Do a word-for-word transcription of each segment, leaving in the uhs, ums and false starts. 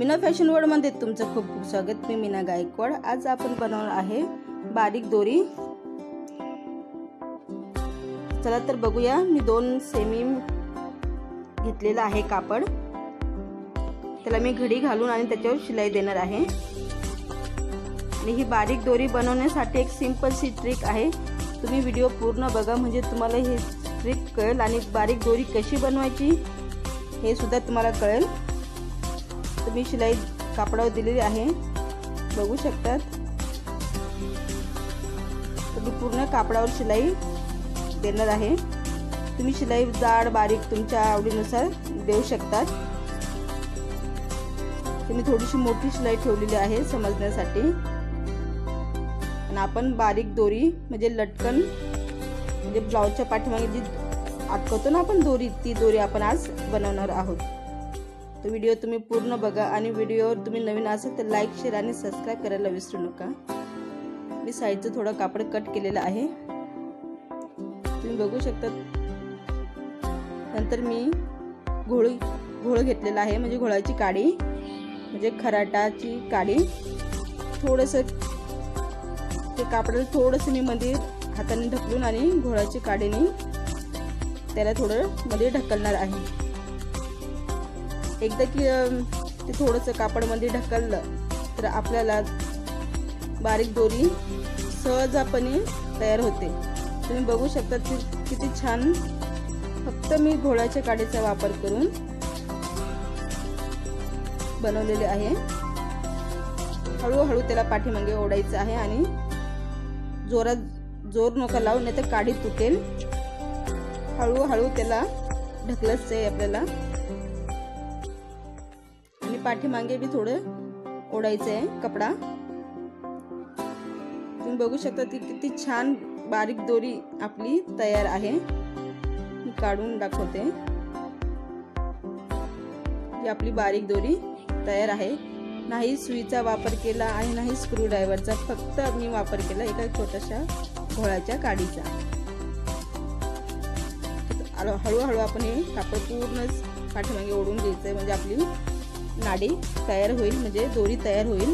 Meena fashion world मध्ये तुमचं खूप खूप स्वागत। मी मीना गायकवाड। आज आपण बनवणार आहे बारीक दोरी। चला तर बघूया। मी दोन सेमी घेतलेला आहे कापड, त्याला मी घडी घालून आणि त्याच्यावर शिलाई देणार आहे। आणि ही बारीक दोरी बनवण्यासाठी एक सिंपल सी ट्रिक आहे, तुम्ही व्हिडिओ पूर्ण बघा म्हणजे तुम्हाला ही ट्रिक कळेल आणि बारीक दोरी कशी बनवायची हे सुद्धा तुम्हाला कळेल। तुम्ही शिलाई कापडावर दिलेली आहे, बघू शकतात। तुम्ही पूर्ण कापडावर शिलाई देणार आहे। तुम्ही शिलाई जाड बारीक तुमच्या आवडीनुसार देऊ शकतात। तुम्ही थोडीशी मोठी शिलाई ठेवलेली आहे समजण्यासाठी। आणि आपण बारीक दोरी म्हणजे लटकन म्हणजे ब्लाउजच्या पाठीमागे जी अटकवतो ना आपण दोरी, ती दोरी आपण आज बनवणार आहोत। तो व्हिडिओ तुम्ही पूर्ण बघा आणि व्हिडिओवर तुम्ही नवीन असाल तर लाईक शेअर आणि सबस्क्राइब करायला विसरू नका। मी साईडचं थोडं कापड कट केलेलं आहे, तुम्ही बघू शकता। नंतर मी घोळ घोळ घेतलेला आहे, म्हणजे घोळाची काडी म्हणजे खराटाची काडी। थोडंसं ते कापडाला थोडंसं मी मध्ये हाताने ढकलून आणि घोळाची काडीने त्याला थोडं मध्ये ढकलणार आहे। एकदा की ते थोडंसं कापड मध्ये ढकललं तर आपल्याला बारीक दोरी सहजपणे तयार होते। तुम्ही बघू शकता ती किती छान। फक्त मी घोळाच्या काडीचा वापर करून बनवलेले आहे। हळूहळू त्याला पाठीमागे ओढायचं आहे आणि जोरात जोर नका लावू, नाही तर काडी तुटेल। हळूहळू त्याला ढकलायचं आहे आपल्याला आणि पाठीमागे भी थोडं ओढायचं आहे कपडा। तुम्ही बघू शकता ती किती छान बारीक दोरी आपली तयार आहे। मी काढून दाखवते। ही आपली बारीक दोरी तयार आहे। नाही सुईचा वापर केला आणि नाही स्क्रू ड्रायव्हरचा, फक्त मी वापर केला एका छोट्याशा घोळाच्या काडीचा। हळूहळू आपण हे कापड पूर्ण पाठीमागे ओढून घ्यायचंय, म्हणजे आपली नाडी तयार होईल, म्हणजे दोरी तयार होईल।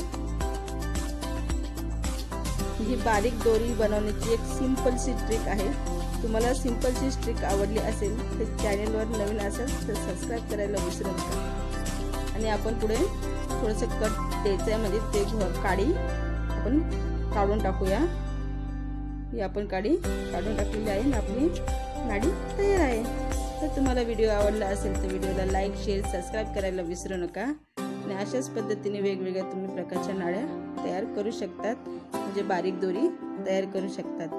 ही बारीक दोरी बनवण्याची एक सिंपल सी ट्रिक आहे। तुम्हाला सिंपल सी ट्रिक आवडली असेल तर चॅनलवर नवीन असेल तर सबस्क्राइब करायला विसरू नका। आणि आपण पुढे थोडंसं कट द्यायचं आहे, म्हणजे ते काडी आपण काढून टाकूया। ही आपण काडी काढून टाकलेली आहे आणि आपली नाडी तयार आहे। तर तुम्हाला व्हिडिओ आवडला असेल तर व्हिडिओला लाईक शेअर सबस्क्राइब करायला विसरू नका। आणि अशाच पद्धतीने वेगवेगळ्या तुम्ही प्रकारच्या नाड्या तयार करू शकतात, म्हणजे बारीक दोरी तयार करू शकतात।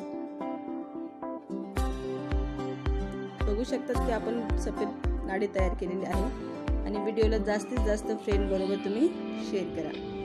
बघू शकतात की आपण सफेद नाडी तयार केलेली आहे। आणि व्हिडिओला जास्तीत जास्त फ्रेंड बरोबर तुम्ही शेअर करा।